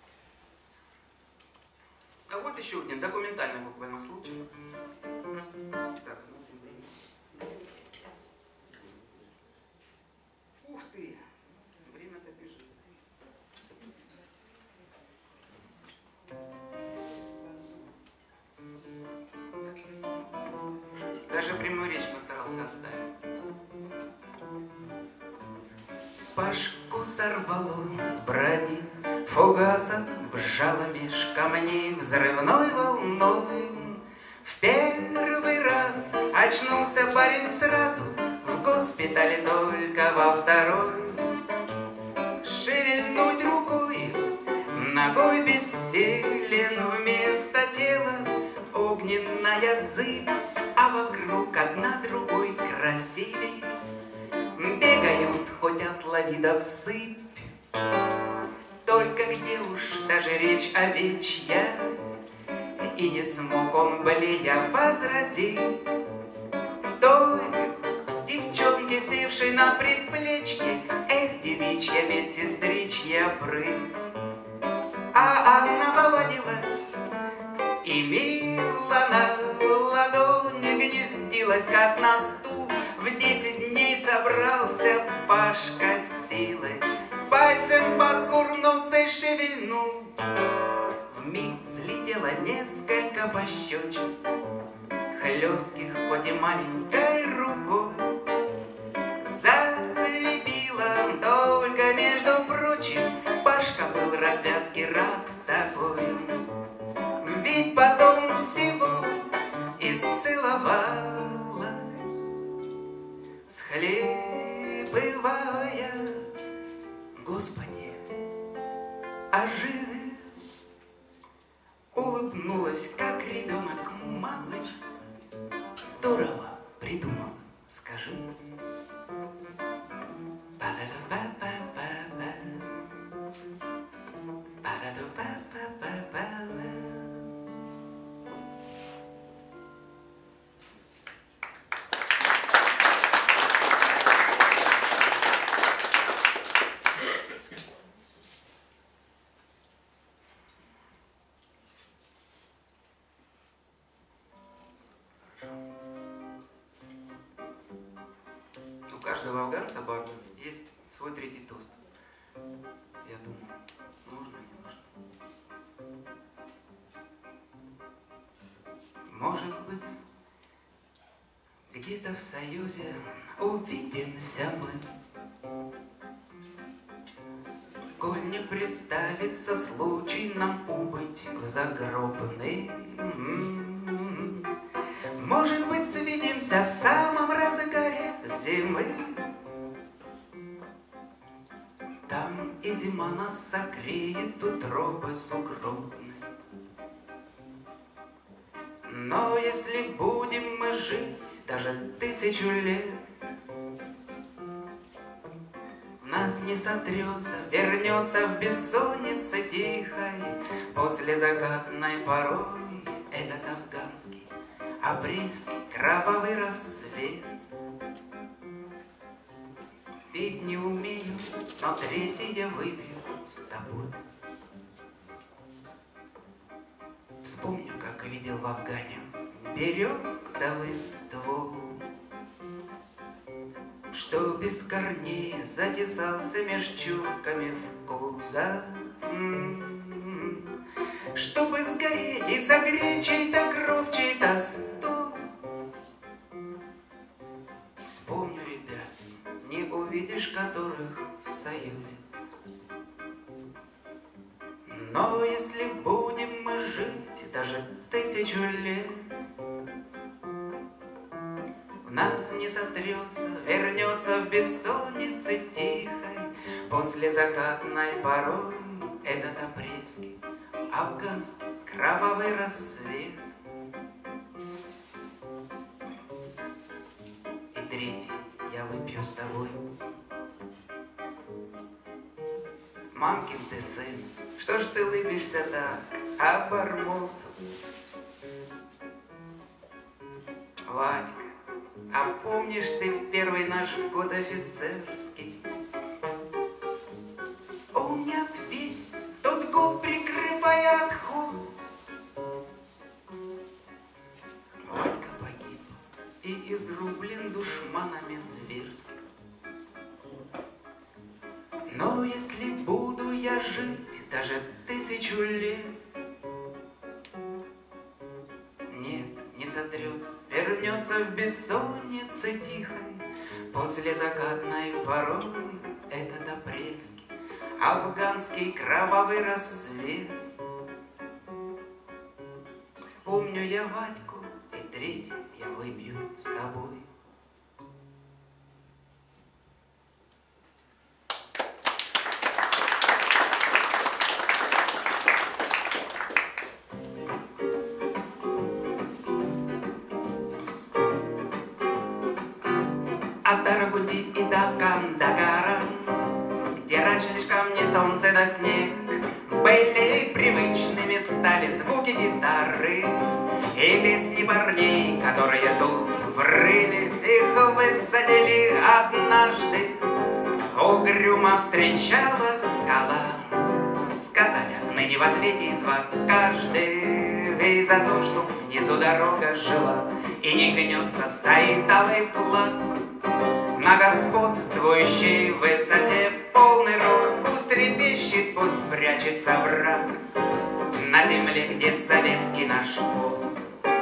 S1: А вот еще один документальный буквально случай. Так, смотрим время. Ух ты! Время-то бежит. Даже прямую речь постарался оставить. Пашку сорвало с брони, фугаса вжало меж камней взрывной волной. В первый раз очнулся парень сразу, в госпитале только во второй. Шевельнуть рукой, ногой бессилен, вместо тела огненная зыбь, а вокруг одна другой красивей. Бегают хоть от лавидов сыпь, только где уж даже речь овечья. И не смог он, блея, возразить той девчонке, севшей на предплечье. Эх, девичья медсестричья прыть. А она повадилась и мило на ладони гнездилась, как на стул. В десять дней собрался Пашка с силой, пальцем под курносой шевельнул. Вмиг взлетело несколько пощечин, хлестких, хоть и маленькой рукой. Залепила только, между прочим, Пашка был развязки рад такой. Ведь потом всего исцеловала, схлипывая: Господи, оживи. Улыбнулась, как ребенок малый. Здорово придумал, скажи. У каждого афганца, барда, есть свой третий тост. Я думаю, нужно, не нужно. Может быть, где-то в Союзе увидимся мы, коль не представится случай нам убыть в загробный. Может быть, свидимся в самом разгаре зимы. Там и зима нас согреет утробы сугробной. Но если будем мы жить даже тысячу лет, нас не сотрется, вернется в бессоннице тихой после закатной порой этот афганский апрельский кровавый рассвет. Пить не умею, но третье выпью с тобой. Вспомню, как видел в Афгане березовый ствол, что без корней затесался меж чурками в кузов, чтобы сгореть и согреть чей-то кров, чей-то стол. Вспомню ребят, не увидишь которых в союзе. Но если будем мы жить даже тысячу лет, в нас не сотрется, вернется в бессоннице тихой после закатной порой этот апрельский афганский кровавый рассвет. И третий я выпью с тобой. Мамкин ты сын, что ж ты лыбишься так, обормот? Вадька, а помнишь ты первый наш год офицерский? Он не ответил, в тот год прикрывая отход. Вадька погиб и изрублен душманами зверскими. Но если буду я жить даже тысячу лет, нет, не сотрется, вернется в бессоннице тихой после закатной порой этот апрельский афганский кровавый рассвет. Вспомню я Вадьку, и третий я выпью с тобой. От Тарагуди и до Кандагара, где раньше лишь камни, солнце да снег, были привычными стали звуки гитары и песни парней, которые тут врылись. Их высадили однажды, угрюмо встречала скала. Сказали отныне в ответе из вас каждый, и за то, чтоб внизу дорога жила и не гнется, стоит алый флаг. На господствующей высоте в полный рост пусть трепещет, пусть прячется враг на земле, где советский наш пост.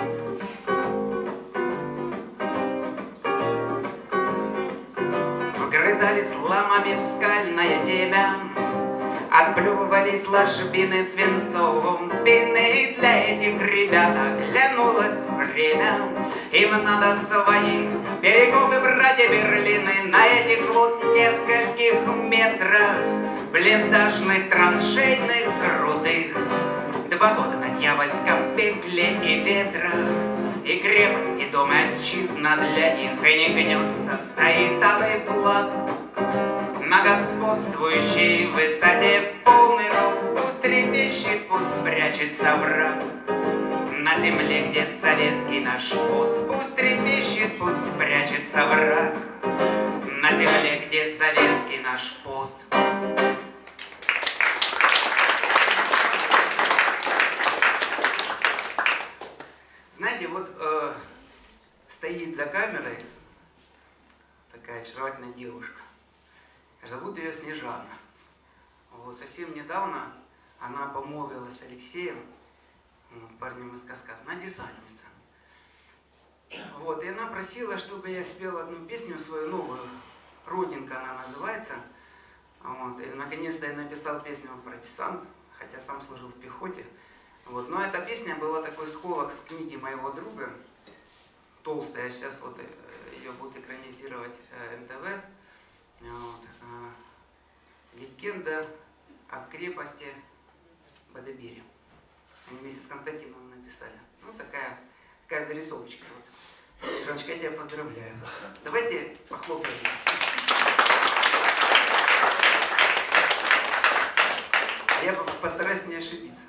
S1: Вгрызались ломами в скальное темя, отплевывались ложбины свинцовым спины. И для этих ребят оглянулось время. Им надо свои перекопы, братья Берлины, на этих вот нескольких метрах блиндажных, траншейных, крутых. Два года на дьявольском пекле и ветрах, и крепости дом и отчизна для них, и не гнется, стоит алый флаг. На господствующей высоте в полный рост пусть трепещет, пусть прячется враг на земле, где советский наш пост. Пусть трепещет, пусть прячется враг на земле, где советский наш пост. Знаете, вот э, стоит за камерой такая очаровательная девушка. Зовут ее Снежана. Вот, совсем недавно она помолвилась с Алексеем, парнем из Каскад. Она десантница. Вот, и она просила, чтобы я спел одну песню свою новую. «Родинка» она называется. Вот, и наконец-то я написал песню про десант, хотя сам служил в пехоте. Вот, но эта песня была такой сколок с книги моего друга, толстая. Сейчас вот ее будут экранизировать эн тэ вэ. Вот. Легенда о крепости Бадабири. Они вместе с Константиновым написали. Ну, такая, такая зарисовочка. Вот. Раночка, я тебя поздравляю. Давайте похлопаем. Я постараюсь не ошибиться.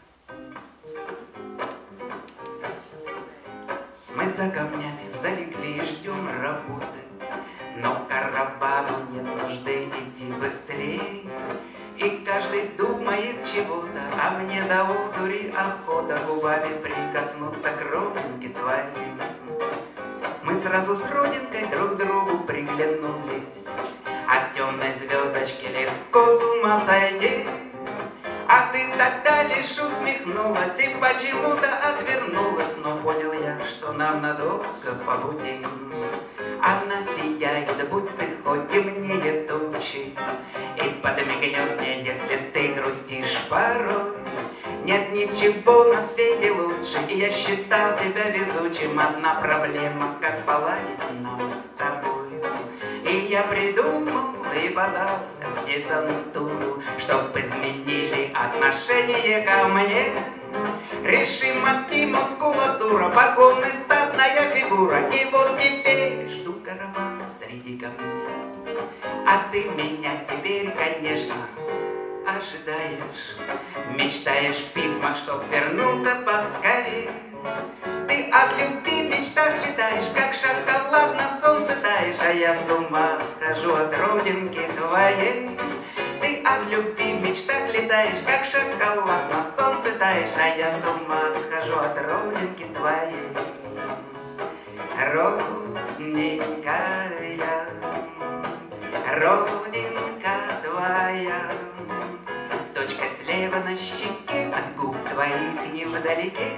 S1: Мы за камнями залегли и ждем работы, но каравану нет нужды идти быстрее. И каждый думает чего-то, а мне до одури охота губами прикоснуться к родинке твоей. Мы сразу с родинкой друг другу приглянулись, от темной звездочки легко с ума сойти. А ты тогда лишь усмехнулась и почему-то отвернулась, но понял я, что нам надолго по пути. Она сияет, будь ты хоть темнее тучи, и подмигнет мне, если ты грустишь порой. Нет ничего на свете лучше, и я считал себя везучим. Одна проблема, как поладить нам с тобой. И я придумал и подался в десантуру, чтоб изменили отношение ко мне. Решимость и мускулатура, погонная статная фигура. И вот теперь жду караван среди камней. А ты меня теперь, конечно, ожидаешь, мечтаешь в письмах, чтоб вернулся поскорее. Ты от любви в мечтах летаешь, как шоколад на солнце таешь, а я с ума схожу от родинки твоей. Ты от любви в мечтах летаешь, как шоколад на солнце таешь, а я с ума схожу от родинки твоей. Родненькая, родинка твоя, точка слева на щеке, от губ твоих невдалеке.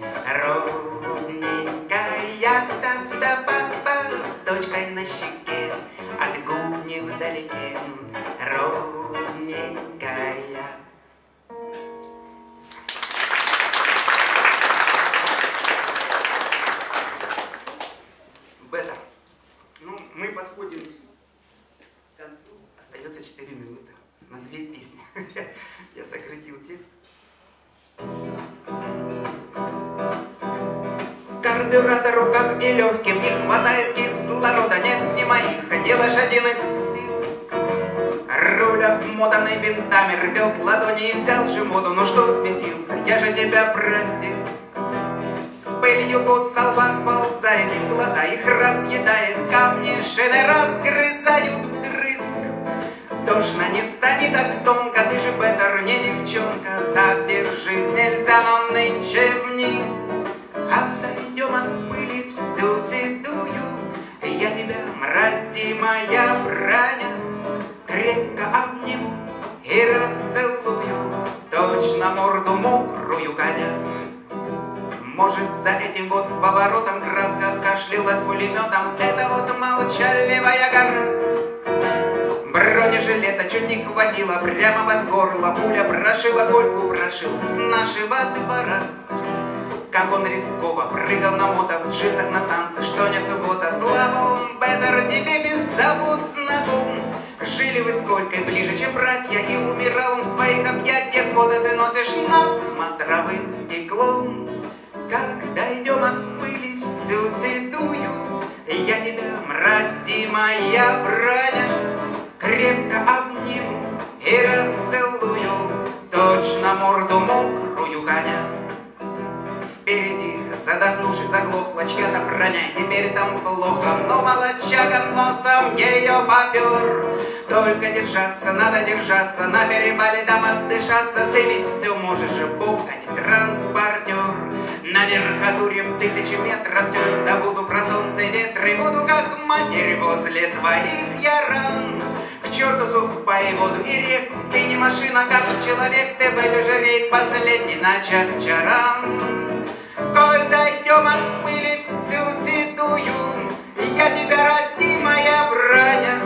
S1: Родненькая, та-та-па-па, точкой на щеке, от губ невдалеке. Родненькая. Бета. Ну, мы подходим к концу. Остается четыре минуты на две песни. Я сократил текст. Карбюратору, как и легким, не хватает кислорода. Нет ни моих, ни лошадиных сил. Руль обмотанный бинтами рвет ладони и взял же моду. Ну что взбесился, я же тебя просил. С пылью под со лба сползает, и в глаза их разъедает. Камни шины разгрызают вдрызг. Тошно не станет так тонко, ты же беттер, не девчонка. Так держись, нельзя нам нынче вниз. А дойдем от пыли всю седую, я тебя, родимая броня, крепко обниму и расцелую, точно морду мокрую коня. Может, за этим вот поворотом кратко кашлялась пулеметом эта вот молчаливая гора. Бронежилета чуть не хватило прямо под горло, пуля прошила Кольку, прошила с нашего двора. Как он рисково прыгал на мото в джинсах на танцы, что не суббота. Славом, беттер, тебе без забот знаком. Жили вы сколько ближе, чем братья, и умирал он в твоих объятиях. Годы ты носишь над смотровым стеклом. Как дойдем от пыли всю седую, я тебя, родимая броня, крепко обниму и расцелую, точно морду мокрую коня. Впереди, задохнувшись, заглохла чья-то броня. Теперь там плохо, но молодчага носом ее попер. Только держаться, надо держаться, на перепале там отдышаться. Ты ведь все можешь, Бог, а не транспортер. На верхотуре в тысячи метров все забуду про солнце и ветры. Буду как матерь возле твоих я ран. К черту сухпай, воду и реку. Ты не машина, как человек, ты будешь рейд последний на Чак-Чаран. Коль дойдем от пыли всю седую, я тебя, родимая броня,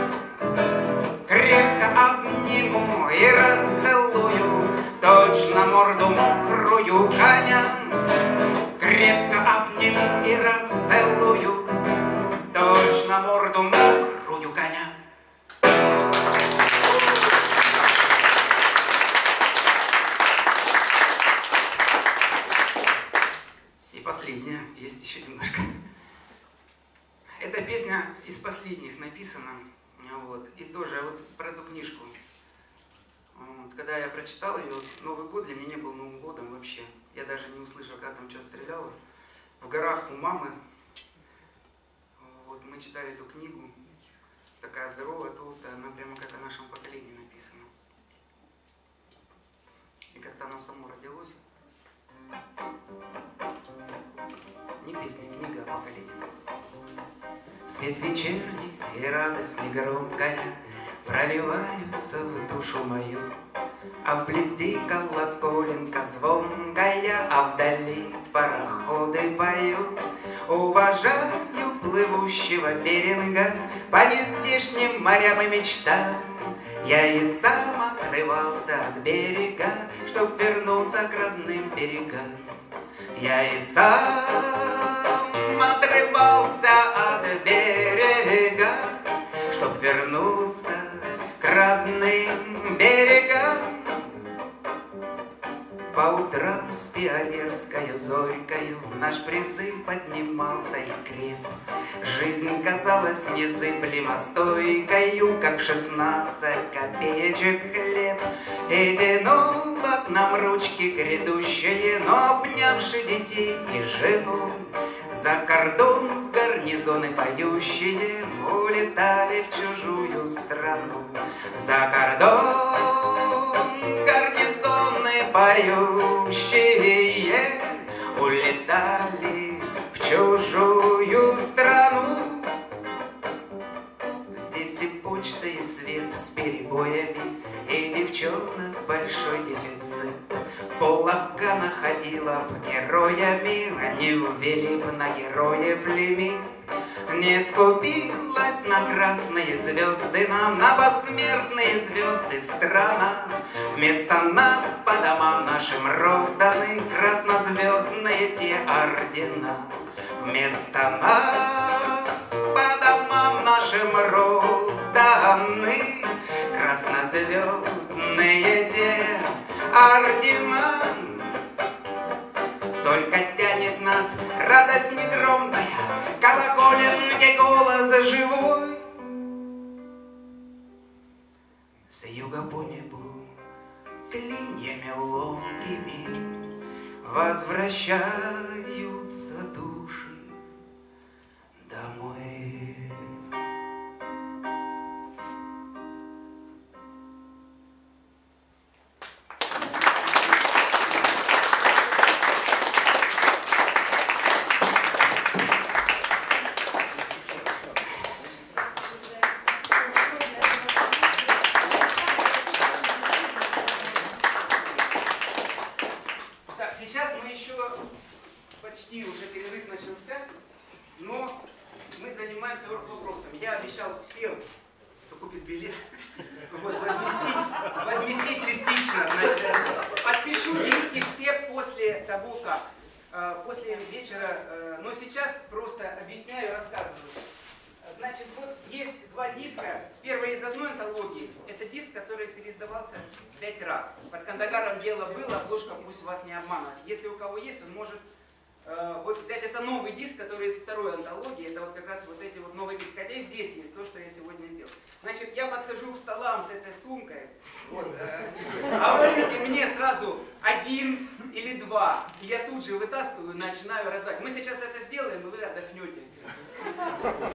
S1: крепко обниму и расцелую, точно морду мокрую коня. Крепко обниму и расцелую, точно морду мокрую коня. Последняя, есть еще немножко. Эта песня из последних написана, вот, и тоже вот про эту книжку. Вот, когда я прочитал ее, Новый год для меня не был Новым годом вообще. Я даже не услышал, когда там что стреляло. В горах у мамы, вот, мы читали эту книгу, такая здоровая, толстая, она прямо как о нашем поколении написана. и как-то оно само родилось. Не песня, книга о поколении. Свет вечерний и радость негромкая проливаются в душу мою, а вблизи колоколенка звонкая, а вдали пароходы поют. Уважаю плывущего беринга по нездешним морям и мечтам. Я и сам отрывался от берега, чтоб вернуться к родным берегам. Я и сам отрывался от берега, чтоб вернуться к родным берегам. По утрам с пионерскою зорькою наш призыв поднимался и креп. Жизнь казалась незыблемо стойкою, как шестнадцать копеечек хлеб. И тянуло к нам ручки грядущие, но обнявши детей и жену, за кордон в гарнизоны поющие улетали в чужую страну. За кордон в гарнизоны поющие улетали в чужую страну. Здесь и почта, и свет с перебоями, и девчонок большой дефицит. Пол Афгана ходила б героями, они ввели б на героев лимит. Не скупилась на красные звезды нам, на посмертные звезды страна. Вместо нас по домам нашим розданы краснозвездные те ордена. Вместо нас по домам нашим розданы краснозвездные те ордена. Только тянет нас радость негромкая, колоколенный голос живой. С юга по небу клиньями ломкими возвращаются души домой. Почти уже перерыв начался, но мы занимаемся вопросами. Я обещал всем, кто купит билет, вот, возместить, возместить частично. Значит, подпишу диски все после того, как, после вечера, но сейчас просто объясняю и рассказываю. Значит, вот есть два диска. Первый из одной антологии. Это диск, который переиздавался пять раз. Под Кандагаром дело было, обложка пусть вас не обманывает. Если у кого есть, он может э, вот взять. Это новый диск, который из второй антологии. Это вот как раз вот эти вот новые диски. Хотя и здесь есть то, что я сегодня пел. Значит, я подхожу к столам с этой сумкой. Вот, э, а вы мне сразу один или два. И я тут же вытаскиваю и начинаю раздать. Мы сейчас это сделаем, и вы отдохнете.